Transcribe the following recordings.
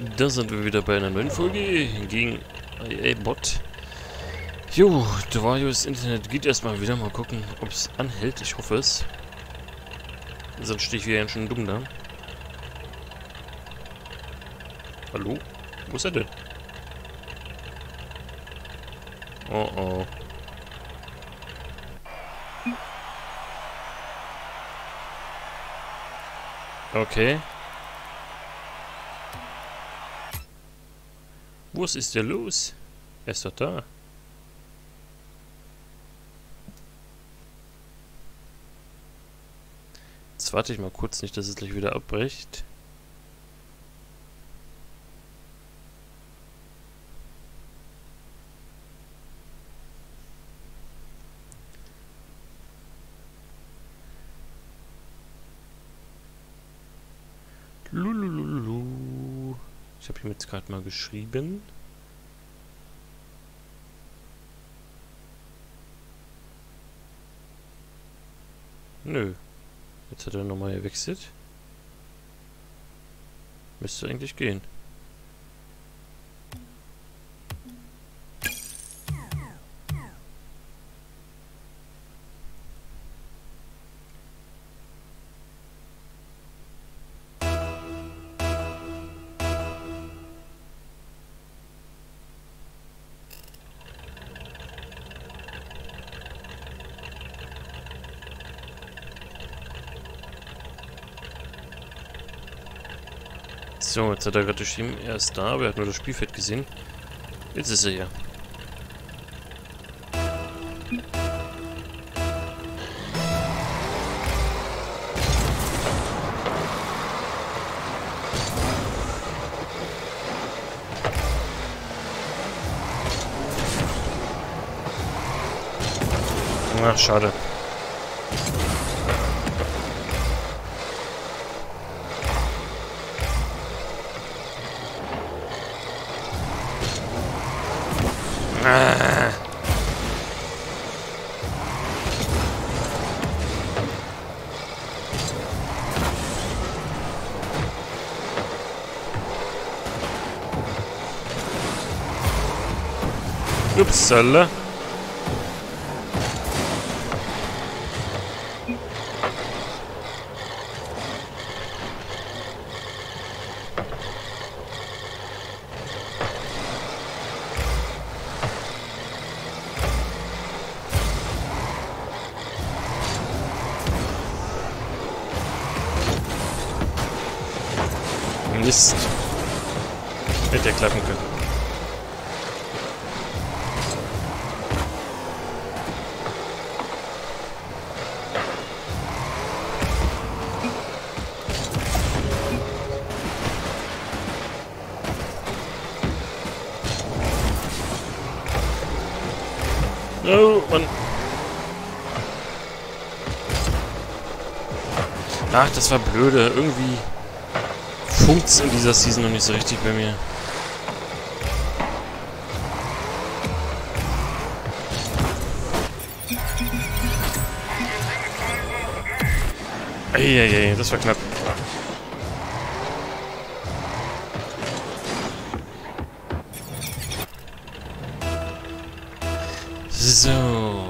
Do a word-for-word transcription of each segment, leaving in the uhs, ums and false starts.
Da sind wir wieder bei einer neuen Folge gegen I A-Bot. Jo, Dwayos Internet geht erstmal wieder. Mal gucken, ob es anhält. Ich hoffe es. Sonst stehe ich wieder ganz schön dumm da. Hallo? Wo ist er denn? Oh oh. Okay. Was ist denn los? Er ist doch da. Jetzt warte ich mal kurz, nicht, dass es gleich wieder abbricht. Lulululu. Ich habe ihm jetzt gerade mal geschrieben. Nö. Jetzt hat er nochmal gewechselt. Müsste eigentlich gehen. So, jetzt hat er gerade geschrieben, er ist da, aber er hat nur das Spielfeld gesehen. Jetzt ist er hier. Ach, schade. Ah. Upsala. Mist. Hätte ja klappen können. Oh, Mann. Ach, das war blöde. Irgendwie funkt's in dieser Season noch nicht so richtig bei mir. Eieiei, das war knapp. So.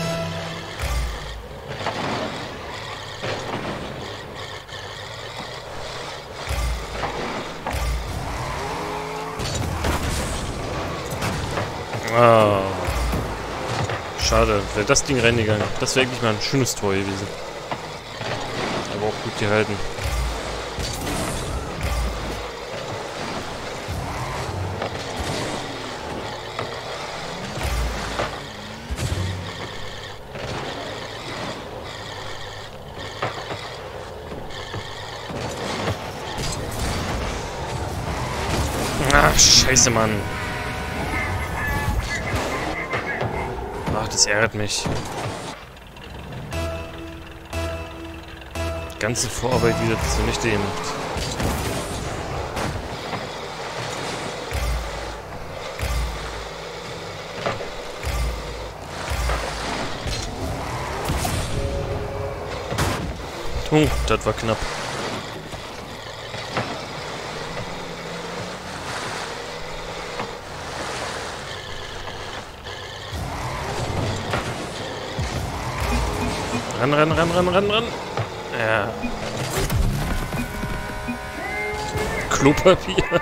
Oh. Schade, wäre das Ding reingegangen. Das wäre eigentlich mal ein schönes Tor gewesen. Aber auch gut gehalten. Ach, scheiße, Mann. Ach, das ärgert mich. Die ganze Vorarbeit wieder zunichte gemacht. Oh, das war knapp. Ran, ran, ran, ran, ran, ran. Ja. Klopapier.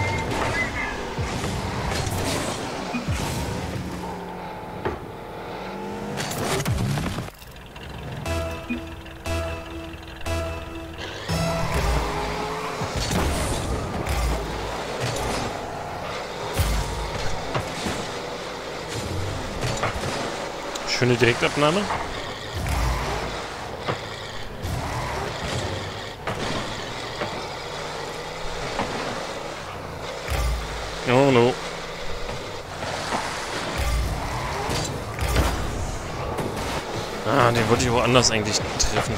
Schöne Direktabnahme. Oh no. Ah, den wollte ich woanders eigentlich treffen.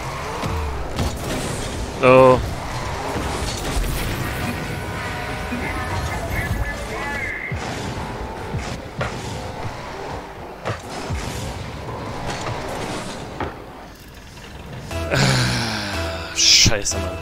Oh. Scheiße, Mann.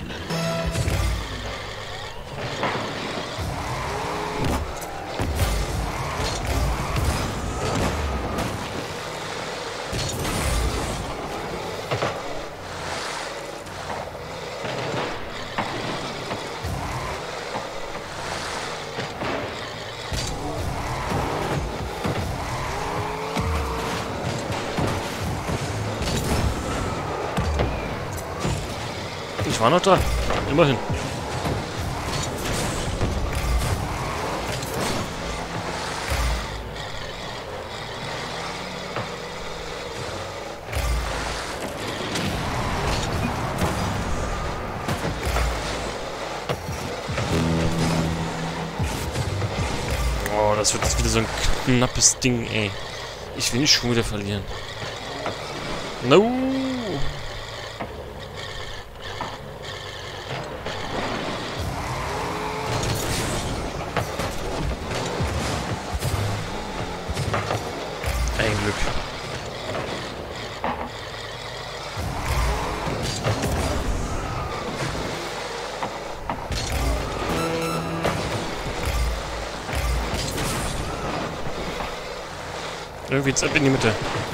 Ich war noch da. Immerhin. Oh, das wird jetzt wieder so ein knappes Ding, ey. Ich will nicht schon wieder verlieren. No! Ein Glück. Irgendwie jetzt ab in die Mitte.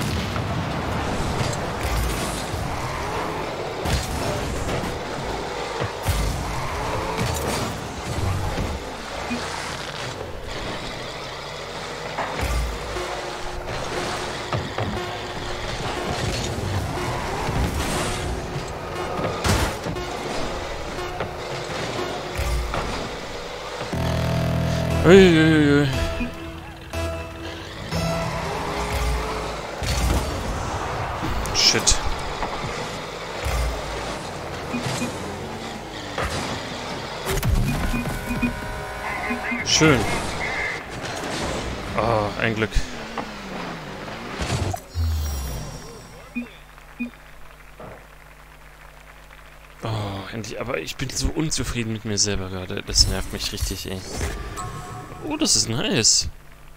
Uiuiui. Shit. Schön. Oh, ein Glück. Oh, endlich. Aber ich bin so unzufrieden mit mir selber gerade. Das nervt mich richtig, ey. Oh, das ist nice.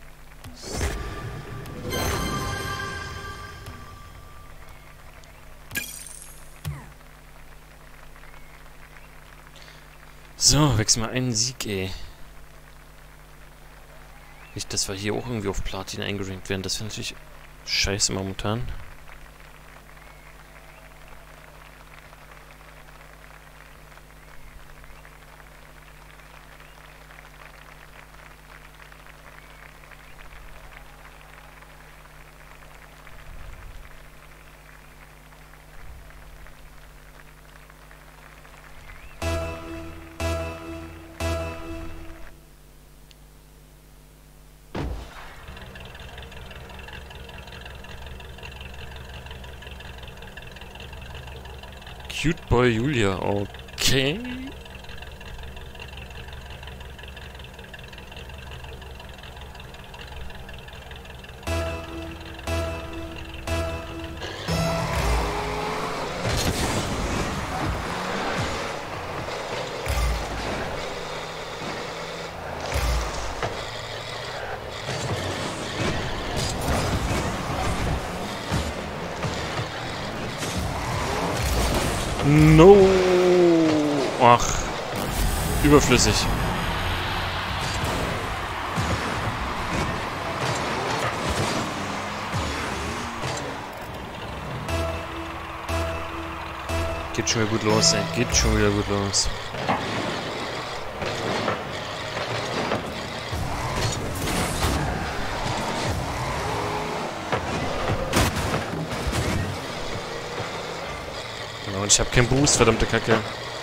So, wechseln wir einen Sieg, ey. Nicht, dass wir hier auch irgendwie auf Platin eingerankt werden. Das wäre natürlich scheiße momentan. Cute Boy Julia, okay. No. Ach. Überflüssig. geht schon wieder gut los, ey. Geht schon wieder gut los. Genau, und ich habe keinen Boost, verdammte Kacke.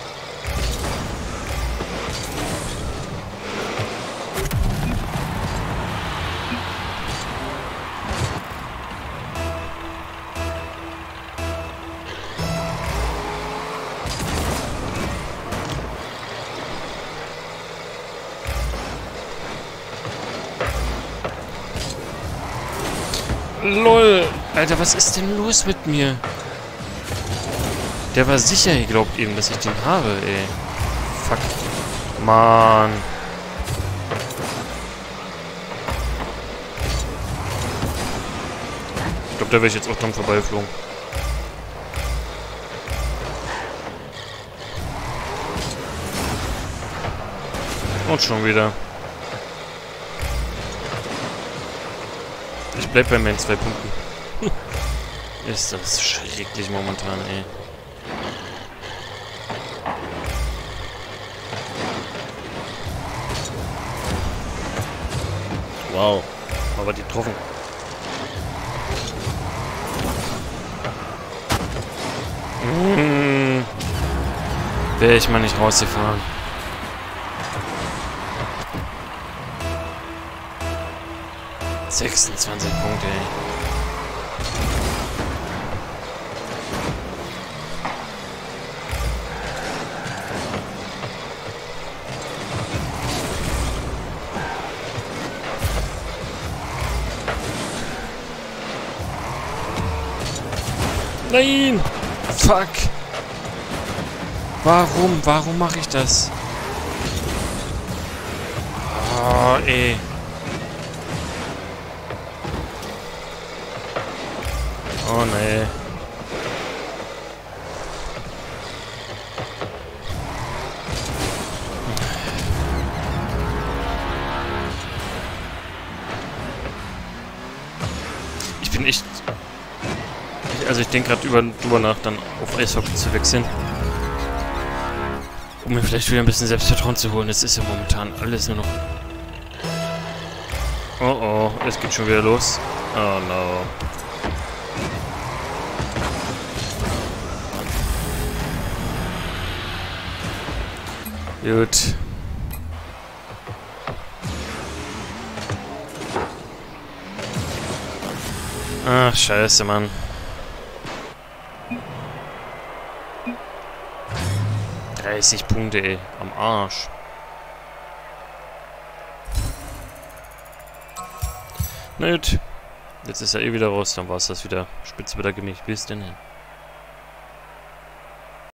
LOL! Alter, was ist denn los mit mir? Der war sicher, ihr glaubt eben, dass ich den habe, ey. Fuck. Mann. Ich glaube, da wäre ich jetzt auch dran vorbeiflogen. Und schon wieder. Ich bleib bei meinen zwei Punkten. Ist das schrecklich momentan, ey. Wow. Aber die getroffen. Mmh. Wäre ich mal nicht rausgefahren. sechsundzwanzig Punkte, ey. Nein! Fuck! Warum? Warum mache ich das? Oh, ey. Oh, nee. Ich bin echt... Also ich denke gerade über, drüber nach, dann auf Eishockey zu wechseln. Um mir vielleicht wieder ein bisschen Selbstvertrauen zu holen. Es ist ja momentan alles nur noch... Oh oh, es geht schon wieder los. Oh no. Gut. Ach, scheiße, Mann. dreißig Punkte, ey. Am Arsch. Na gut. Jetzt ist er eh wieder raus. Dann war es das wieder. Spitze bedanke mich. Bis denn.